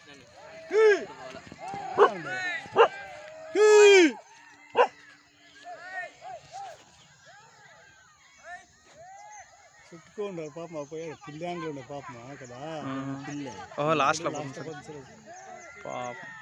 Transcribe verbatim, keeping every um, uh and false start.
చుట్టుకోండి పాపం పోయాడు పిల్లి ఉండే పాపం కదా పిల్ల ఓహో లాస్ట్ లో పాపం